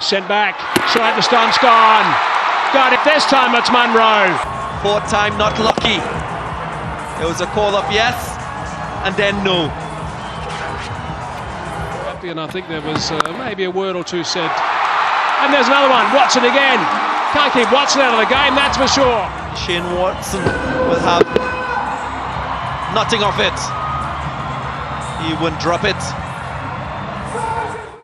Sent back. Straight to Stump's gone. Got it. This time it's Munro. Fourth time not lucky. There was a call of yes and then no. And I think there was maybe a word or two said. And there's another one. Watson again. Can't keep Watson out of the game, that's for sure. Shane Watson will have nothing of it. He wouldn't drop it.